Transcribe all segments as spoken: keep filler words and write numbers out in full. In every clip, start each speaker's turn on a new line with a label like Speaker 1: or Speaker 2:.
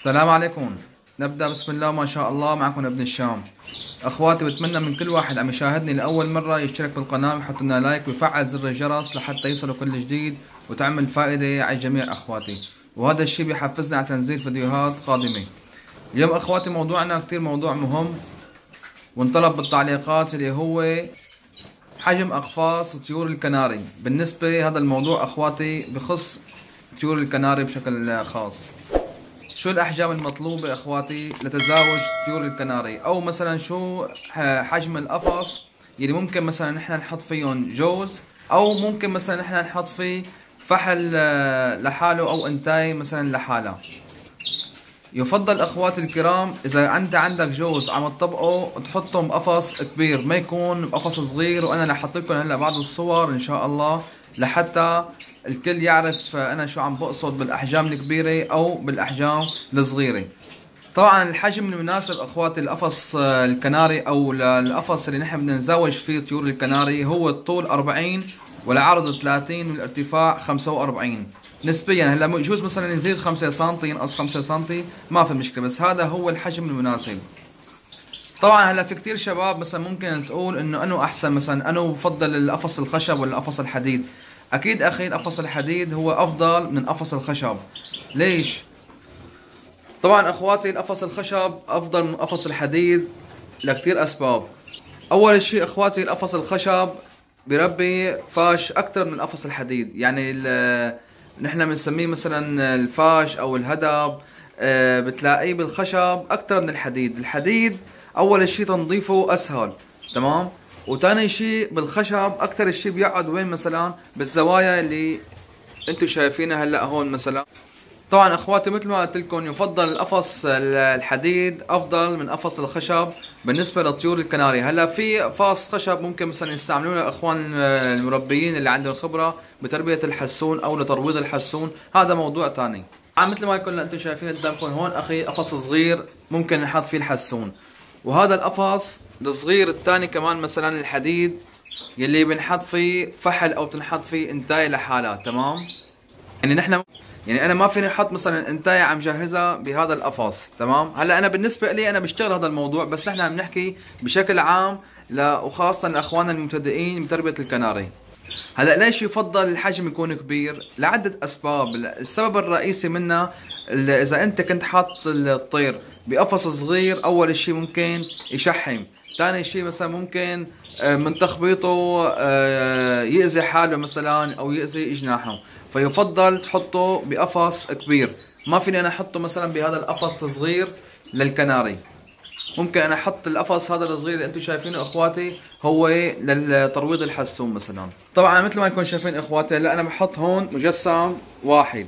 Speaker 1: السلام عليكم. نبدأ بسم الله ما شاء الله. معكم ابن الشام. اخواتي، بتمنى من كل واحد عم يشاهدني لاول مرة يشترك بالقناة ويحط لنا لايك ويفعل زر الجرس لحتى يوصلوا كل جديد وتعمل فائدة على الجميع اخواتي، وهذا الشيء بيحفزنا على تنزيل فيديوهات قادمة. اليوم اخواتي موضوعنا كتير موضوع مهم وانطلب بالتعليقات، اللي هو حجم اقفاص طيور الكناري. بالنسبة هذا الموضوع اخواتي بخص طيور الكناري بشكل خاص. شو الأحجام المطلوبة اخواتي لتزاوج طيور الكناري، او مثلا شو حجم القفص يلي ممكن مثلا نحن نحط فيهم جوز، او ممكن مثلا نحن نحط فيه فحل لحاله او انتاي مثلا لحالها. يفضل اخواتي الكرام اذا انت عندك جوز عم تطبقه تحطهم بقفص كبير، ما يكون بقفص صغير. وانا رح احط لكم هلا بعض الصور ان شاء الله لحتى الكل يعرف انا شو عم بقصد بالاحجام الكبيره او بالاحجام الصغيره. طبعا الحجم المناسب اخواتي القفص الكناري او القفص اللي نحن بدنا نزاوج فيه طيور الكناري هو الطول أربعين والعرض ثلاثين والارتفاع خمسة وأربعين نسبيا. هلا بجوز مثلا يزيد خمسة سم ينقص خمسة سم، ما في مشكله، بس هذا هو الحجم المناسب. طبعا هلا في كثير شباب مثلا ممكن تقول انه انه احسن، مثلا انه بفضل القفص الخشب ولا القفص الحديد. اكيد اخي القفص الحديد هو افضل من قفص الخشب. ليش؟ طبعا اخواتي القفص الخشب افضل من قفص الحديد لكثير اسباب. اول شيء اخواتي القفص الخشب بربي فاش اكثر من قفص الحديد، يعني نحن بنسميه مثلا الفاش او الهدب، بتلاقيه بالخشب اكثر من الحديد. الحديد اول شيء تنظيفه اسهل، تمام، وثاني شيء بالخشب اكثر شيء بيقعد وين مثلا بالزوايا اللي انتم شايفينها هلا هون مثلا. طبعا اخواتي مثل ما قلت لكم يفضل القفص الحديد افضل من قفص الخشب بالنسبه لطيور الكناري. هلا في فاص خشب ممكن مثلا يستعملونه الاخوان المربيين اللي عندهم خبره بتربيه الحسون او لترويض الحسون، هذا موضوع ثاني. مثل ما كنا انتم شايفين قدامكم هون اخي قفص صغير ممكن نحط فيه الحسون، وهذا القفص الصغير الثاني كمان مثلا الحديد يلي بنحط فيه فحل او بنحط فيه انتاي لحالها، تمام. يعني نحن يعني انا ما فيني احط مثلا انتاي عم جهزها بهذا القفص، تمام. هلا انا بالنسبه لي انا بشتغل هذا الموضوع، بس نحن عم نحكي بشكل عام ل وخاصه لاخواننا المبتدئين بتربيه الكناري. هلا ليش يفضل الحجم يكون كبير؟ لعده اسباب. السبب الرئيسي منها اذا انت كنت حاط الطير بقفص صغير اول شيء ممكن يشحم، ثاني شيء مثلا ممكن من تخبيطه يأذي حاله مثلا او يأذي جناحه، فيفضل تحطه بقفص كبير. ما فيني انا احطه مثلا بهذا القفص الصغير للكناري. ممكن انا احط القفص هذا الصغير اللي انتم شايفينه اخواتي هو للترويض الحسون مثلا. طبعا مثل ما انكم شايفين اخواتي هلا انا بحط هون مجسم واحد،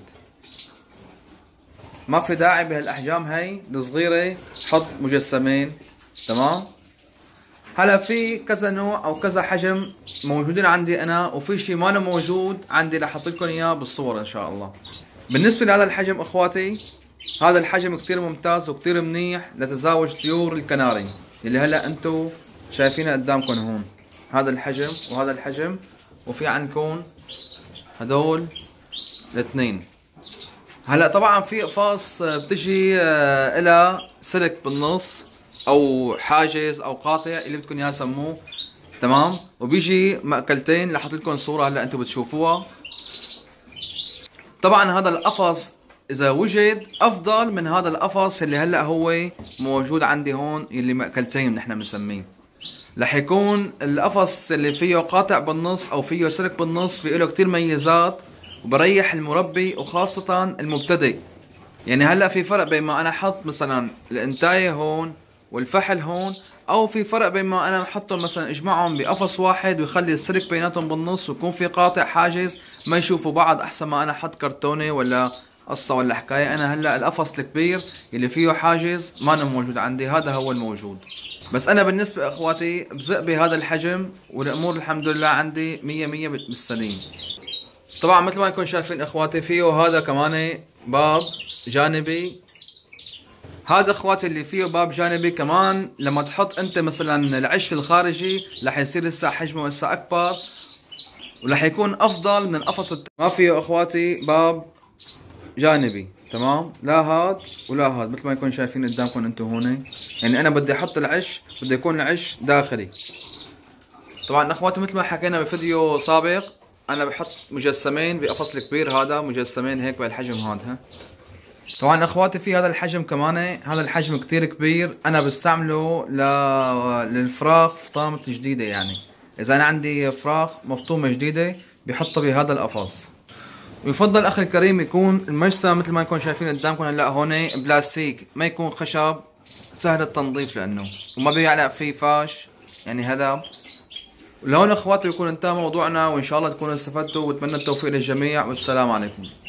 Speaker 1: ما في داعي بهالاحجام هي الصغيره حط مجسمين، تمام. هلا في كذا نوع او كذا حجم موجودين عندي انا، وفي شيء ما موجود عندي رح احط لكم اياه بالصور ان شاء الله. بالنسبه لهذا الحجم اخواتي، هذا الحجم كثير ممتاز وكثير منيح لتزاوج طيور الكناري اللي هلا انتم شايفينه قدامكم هون. هذا الحجم وهذا الحجم، وفي عندكم هدول الاثنين. هلا طبعا في قفص بتجي لها سلك بالنص او حاجز او قاطع اللي بدكم اياه سموه، تمام، وبيجي مأكلتين رح احط لكم صوره هلا انتم بتشوفوها. طبعا هذا القفص اذا وجد افضل من هذا القفص اللي هلا هو موجود عندي هون اللي مأكلتين نحن بنسميه. رح يكون القفص اللي فيه قاطع بالنص او فيه سلك بالنص في له كثير ميزات وبريح المربي وخاصه المبتدئ. يعني هلا في فرق بين ما انا احط مثلا الانتايه هون والفحل هون، او في فرق بين ما انا احطهم مثلا اجمعهم بقفص واحد ويخلي السلك بيناتهم بالنص ويكون في قاطع حاجز ما يشوفوا بعض، احسن ما انا احط كرتونه ولا قصه ولا حكايه. انا هلا القفص الكبير اللي فيه حاجز ما أنا موجود عندي، هذا هو الموجود. بس انا بالنسبه اخواتي بزق بهذا الحجم والامور الحمد لله عندي مية مية بالسليم. طبعا مثل ما انكم شايفين اخواتي فيه هذا كمان باب جانبي. هذا اخواتي اللي فيه باب جانبي كمان لما تحط انت مثلا العش الخارجي رح يصير لسه حجمه لسه اكبر ورح يكون افضل من القفص الت... ما فيه اخواتي باب جانبي، تمام، لا هاد ولا هاد، مثل ما يكون شايفين قدامكم انتم هون. يعني انا بدي احط العش، بده يكون العش داخلي. طبعا اخواتي مثل ما حكينا بفيديو سابق، انا بحط مجسمين بقفص الكبير، هذا مجسمين هيك بهالحجم هذا. طبعا اخواتي في هذا الحجم كمان، هذا الحجم كتير كبير، انا بستعمله ل... للفراخ فطامة جديدة. يعني اذا انا عندي فراخ مفطومة جديدة بحطها بهذا القفص. ويفضل اخي الكريم يكون المجسم مثل ما يكون شايفين قدامكم هلا هون بلاستيك، ما يكون خشب، سهل التنظيف لانه وما بيعلق فيه فاش يعني هذا. ولهون اخواتي يكون انتهى موضوعنا، وان شاء الله تكونوا استفدتوا، واتمنى التوفيق للجميع، والسلام عليكم.